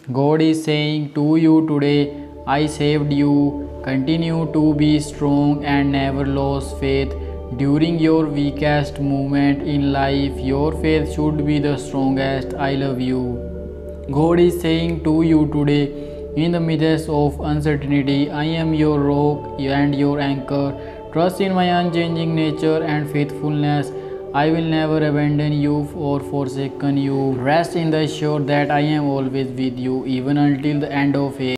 God is saying to you today, I saved you. Continue to be strong and never lose faith. During your weakest moment in life, your faith should be the strongest. I love you. God is saying to you today, in the midst of uncertainty, I am your rock and your anchor. Trust in my unchanging nature and faithfulness. I will never abandon you or forsaken you. Rest in the assurance that I am always with you, even until the end of age.